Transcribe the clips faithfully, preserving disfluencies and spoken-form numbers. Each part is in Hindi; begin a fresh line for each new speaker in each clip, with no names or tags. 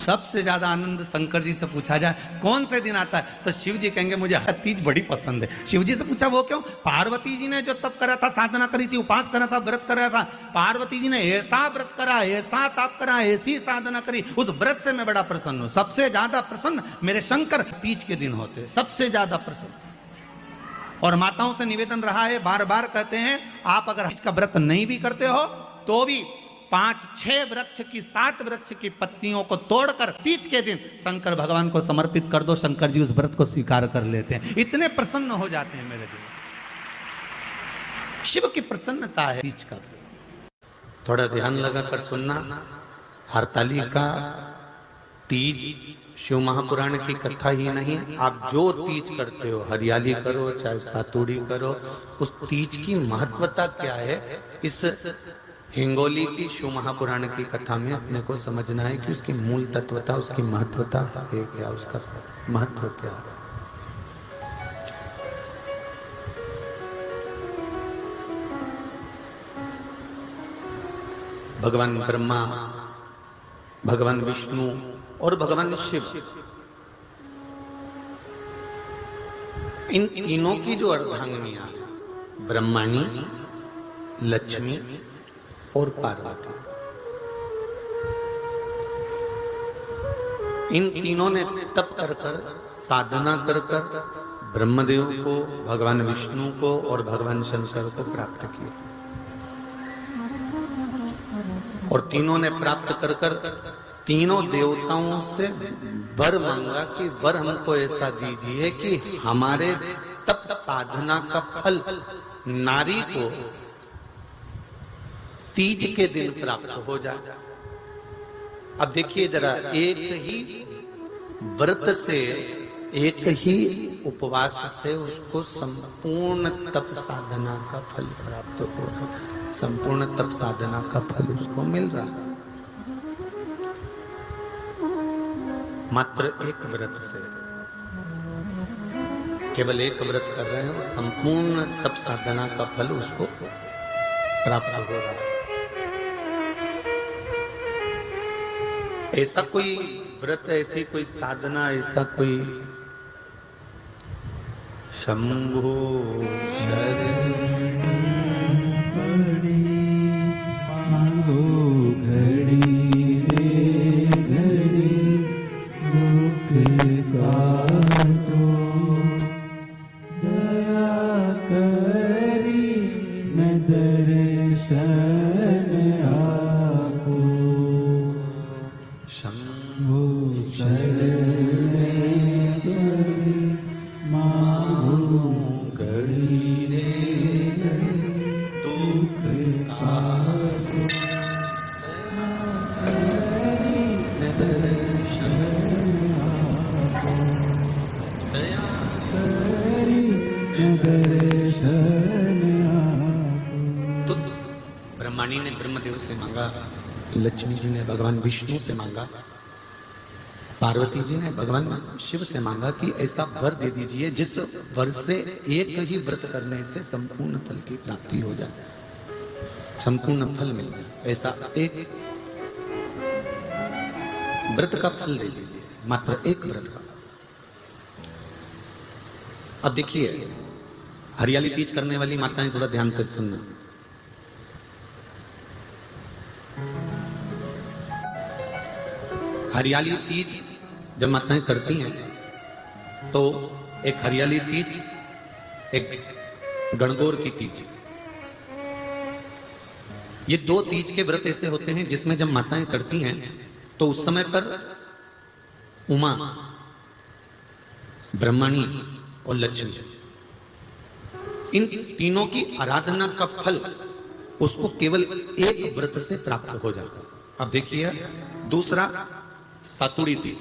सबसे ज्यादा आनंद शंकर जी से पूछा जाए कौन से दिन आता है तो शिव जी कहेंगे मुझे हर तीज बड़ी पसंद है। शिव जी से पूछा वो क्यों? पार्वती जी ने जो तप करा था, साधना करी थी, उपास करा था, व्रत करा था, पार्वती जी ने ऐसा व्रत करा, ऐसा तप करा, ऐसी साधना करी, उस व्रत से मैं बड़ा प्रसन्न हूं। सबसे ज्यादा प्रसन्न मेरे शंकर तीज के दिन होते हैं, सबसे ज्यादा प्रसन्न। और माताओं से निवेदन रहा है, बार बार कहते हैं आप अगर तीज का व्रत नहीं भी करते हो तो भी पांच छह वृक्ष की, सात वृक्ष की पत्तियों को तोड़कर तीज के दिन शंकर भगवान को समर्पित कर दो, शंकर जी उस व्रत को स्वीकार कर लेते हैं, इतने प्रसन्न हो जाते हैं मेरे दिल। शिव की प्रसन्नता है तीज का। थोड़ा ध्यान लगाकर सुनना। हरतालिका तीज शिव महापुराण की कथा ही नहीं, आप जो तीज करते हो, हरियाली करो चाहे सातुड़ी करो, उस तीज की महत्वता क्या है, इस हिंगोली की शिव महापुराण की कथा में अपने को समझना है कि उसकी मूल तत्वता, उसकी महत्वता है क्या, उसका महत्व क्या है। भगवान ब्रह्मा, भगवान विष्णु और भगवान शिव, इन तीनों की जो अर्धांगिनियां, ब्रह्माणी, लक्ष्मी और पार्वती, इन तीनों ने तप कर कर, साधना कर कर ब्रह्मदेव को, भगवान विष्णु को और भगवान शंकर को प्राप्त किया। और तीनों ने प्राप्त कर कर तीनों देवताओं से वर मांगा कि वर हमको ऐसा दीजिए कि हमारे तप साधना का फल नारी को तीज के दिन प्राप्त हो जाए। अब देखिए जरा, एक ही व्रत से, एक ही उपवास से उसको संपूर्ण तप साधना का फल प्राप्त हो रहा है, संपूर्ण तप साधना का फल उसको मिल रहा है। मात्र एक व्रत से, केवल एक व्रत कर रहे हैं, संपूर्ण तप साधना का फल उसको प्राप्त हो रहा है। ऐसा कोई व्रत, ऐसी कोई साधना, ऐसा कोई शंभो शरण
बड़ी मांगो घड़ी रे घड़ी दुख काटो, दया करी मैं दर्शन आपो, शंभो शरण बड़ी मांगो घड़ी रे घड़ी दुख काटो, दर्शन आपो, दया करी दर्शन आपो।
तो ब्रह्माणी ने ब्रह्मदेव से मांगा, लक्ष्मी जी ने भगवान विष्णु से मांगा, पार्वती जी ने भगवान शिव से मांगा कि ऐसा वर दे दीजिए जिस वर से एक ही व्रत करने से संपूर्ण फल की प्राप्ति हो जाए, संपूर्ण फल मिल जाए, ऐसा एक व्रत का फल दे दीजिए, मात्र एक व्रत का। अब देखिए, हरियाली तीज करने वाली माताएं थोड़ा ध्यान से सुनना। हरियाली तीज जब माताएं करती हैं तो एक हरियाली तीज, एक गणगौर की तीज, ये दो तीज के व्रत ऐसे होते हैं जिसमें जब माताएं करती हैं तो उस समय पर उमा, ब्रह्मणी और लक्ष्मी, इन तीनों की आराधना का फल उसको केवल एक व्रत से प्राप्त हो जाता है। अब देखिए दूसरा, सातुड़ी तीज।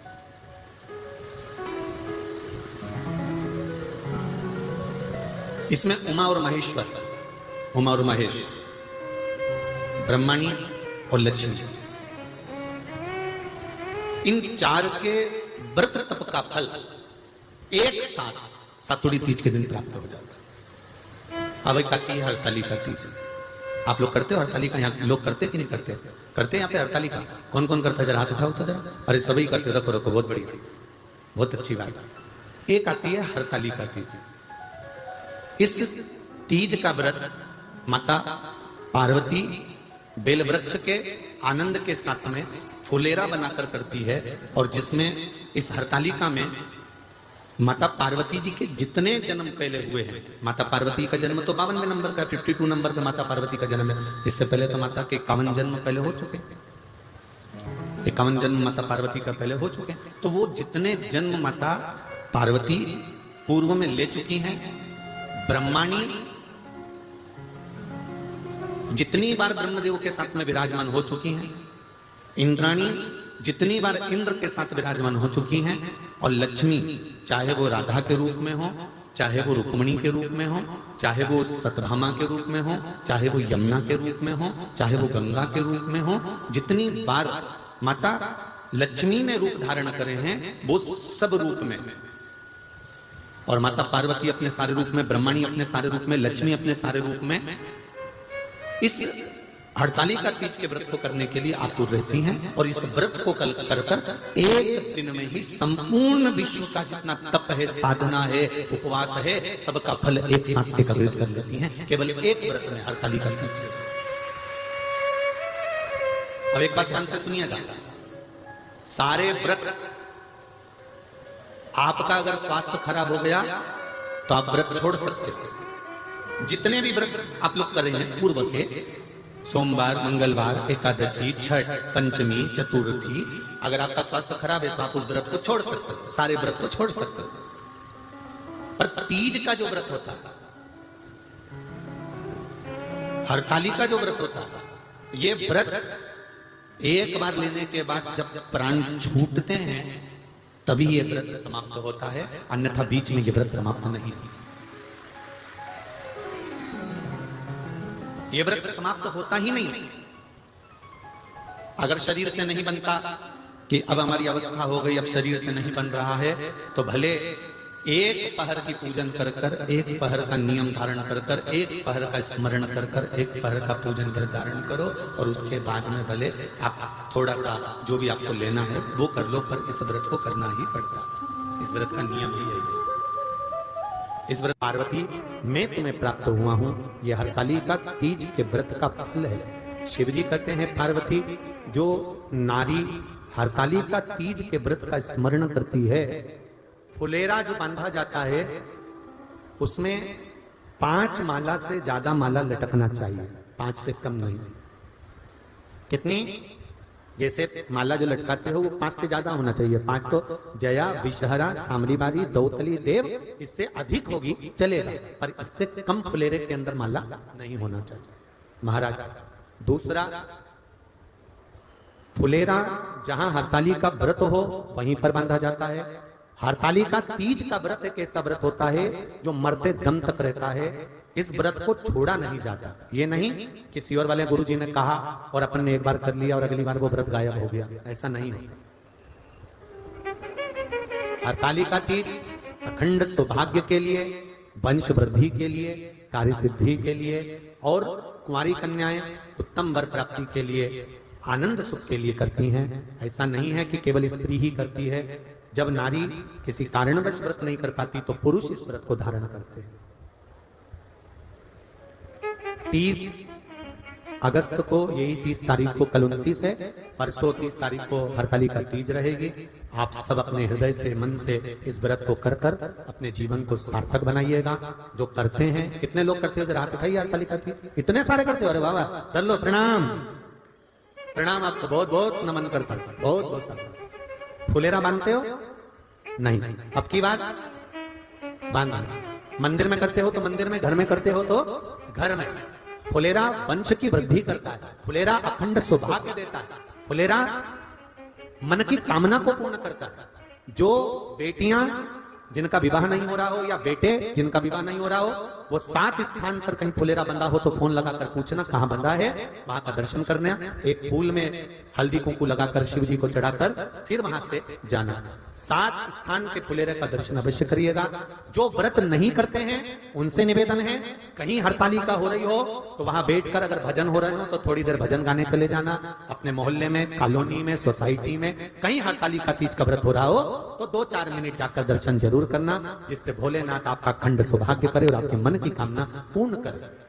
इसमें उमा और महेश्वर, उमा और महेश, ब्रह्मणी और लक्ष्मी, इन चार के व्रत तप का फल एक साथ सातुड़ी तीज के दिन प्राप्त हो जाता है। अब आती है हरतालिका तीज। आप लोग करते हो हरतालिका? यहाँ लोग करते कि नहीं करते? करते हैं यहाँ पे हरतालिका? कौन कौन करता है? जरा हाथ उठाओ तो जरा। अरे सभी करते, रखो रखो, बहुत बढ़िया, बहुत अच्छी बात। एक आती है हरतालिका तीज। इस तीज का व्रत माता पार्वती बेल वृक्ष के आनंद के साथ में फुलेरा बनाकर करती है, और जिसमें इस हरतालिका में माता पार्वती जी के जितने जन्म पहले हुए हैं, माता पार्वती का जन्म तो बावनवे नंबर का, फिफ्टी टू नंबर पे माता पार्वती का जन्म है। इससे पहले तो माता के इक्यावन जन्म पहले हो चुके, इक्यावन जन्म माता पार्वती का पहले हो चुके। तो वो जितने जन्म माता पार्वती पूर्व में ले चुकी हैं, ब्रह्माणी जितनी बार ब्रह्मदेव के साथ में विराजमान हो चुकी हैं, इंद्राणी जितनी बार इंद्र के साथ विराजमान हो चुकी हैं, और लक्ष्मी चाहे वो राधा के रूप में हो, चाहे वो रुक्मिणी के रूप में हो, चाहे वो सत्यभामा के रूप में हो, चाहे वो यमुना के रूप में हो, चाहे वो गंगा के रूप में हो, जितनी बार माता लक्ष्मी ने रूप धारण करे हैं वो सब रूप में, और माता पार्वती अपने सारे रूप में, ब्रह्मणी अपने सारे रूप में, लक्ष्मी अपने सारे रूप में इस हरतालिका तीज के व्रत को करने के लिए आतुर रहती हैं। और इस व्रत को कल कर कर एक दिन में ही संपूर्ण विश्व का जितना तप है, साधना है, उपवास है, सबका फल एक साथ एकत्रित कर लेती हैं, केवल एक व्रत में, हरतालिका तीज। अब एक बात ध्यान से सुनिएगा, सारे व्रत, आपका अगर स्वास्थ्य खराब हो गया तो आप व्रत छोड़ सकते हो। जितने भी व्रत आप लोग कर रहे हैं पूर्व के, सोमवार, मंगलवार, एकादशी, छठ, पंचमी, चतुर्थी, अगर आपका स्वास्थ्य खराब है तो आप उस व्रत को छोड़ सकते हो, सारे व्रत को छोड़ सकते हो। पर तीज का जो व्रत होता है, हरतालिका जो व्रत होता है, ये व्रत एक बार लेने के बाद जब प्राण छूटते हैं तभी ये व्रत समाप्त होता है, अन्यथा बीच में ये व्रत समाप्त नहीं। ये व्रत समाप्त होता ही नहीं। अगर शरीर से नहीं बनता कि अब हमारी अवस्था हो गई, अब शरीर से नहीं बन रहा है, तो भले एक पहर की पूजन कर कर, एक पहर का नियम धारण कर कर, एक पहर का स्मरण कर कर, एक पहर का पूजन कर धारण करो, और उसके बाद में भले आप थोड़ा सा जो भी आपको लेना है वो कर लो, पर इस व्रत को करना ही पड़ता है। इस व्रत का नियम ही यही है। इस व्रत पार्वती मैं तुम्हें प्राप्त हुआ हूं, यह हरतालिका तीज के व्रत का फल है। शिव जी कहते हैं पार्वती, जो नारी हरतालिका तीज के व्रत का स्मरण करती है, फुलेरा जो बांधा जाता है उसमें पांच माला से ज्यादा माला लटकना चाहिए, पांच से कम नहीं। कितनी? जैसे माला जो लटकाते हो वो पांच से ज्यादा होना चाहिए। पांच तो जया, विषहरा, सामरीबारी, दौतली, देव, इससे अधिक होगी चलेगा, पर इससे कम फुलेरे के अंदर माला नहीं होना चाहिए महाराज। दूसरा, फुलेरा जहां हरतालिका व्रत हो वहीं पर बांधा जाता है। हरतालिका तीज का व्रत एक ऐसा व्रत होता है जो मरते दम तक रहता है। इस व्रत को छोड़ा नहीं जाता। ये नहीं कि सियोर वाले गुरु जी ने कहा और अपन ने एक बार कर लिया और अगली बार वो व्रत गायब हो गया, ऐसा नहीं होता। हरतालिका तीज अखंड सौभाग्य के लिए, वंश वृद्धि के लिए, कार्य सिद्धि के लिए, और कुंवारी कन्याएं उत्तम वर प्राप्ति के लिए, आनंद सुख के लिए करती हैं। ऐसा नहीं है कि केवल स्त्री ही करती है। जब नारी किसी कारणवश व्रत नहीं कर पाती तो पुरुष इस व्रत को धारण करते हैं। तीस अगस्त को, यही तीस तारीख को, कल उनतीस है, परसों तीस तारीख को हरतालिका तीज रहेगी। आप सब अपने हृदय से, मन से इस व्रत को कर कर अपने जीवन को सार्थक बनाइएगा। जो करते हैं, कितने लोग करते हो जरा हाथ उठाइए हरतालिका तीज। इतने सारे करते हो? अरे बाबा कर लो, प्रणाम प्रणाम, आपको बहुत बहुत नमन करता हूं, बहुत बहुत सारा। फुलेरा बांधते हो? नहीं। अब की बात बांधना। मंदिर में करते हो तो मंदिर में, घर में करते हो तो घर में। फुलेरा वंश की वृद्धि करता है, फुलेरा अखंड सौभाग्य देता है, फुलेरा मन की कामना को पूर्ण करता है। जो बेटियां जिनका विवाह नहीं हो रहा हो, या बेटे जिनका विवाह नहीं हो रहा हो, वो सात स्थान पर कहीं फुलेरा बंधा हो तो फोन लगाकर पूछना कहाँ बंधा है, वहां का दर्शन करना, एक फूल में हल्दी कुंकू लगाकर शिव जी को चढ़ाकर फिर वहां से जाना। सात स्थान के फुलेरे का दर्शन अवश्य करिएगा। जो व्रत नहीं करते हैं उनसे निवेदन है, कहीं हरतालिका हो रही हो तो वहां बैठकर अगर भजन हो रहे हो तो थोड़ी देर भजन गाने चले जाना। अपने मोहल्ले में, कॉलोनी में, सोसाइटी में कहीं हरतालिका तीज का व्रत हो रहा हो तो दो चार मिनट जाकर दर्शन जरूर करना, जिससे भोलेनाथ आपका खंड सौभाग्य करे और आपके मन की कामना पूर्ण करे।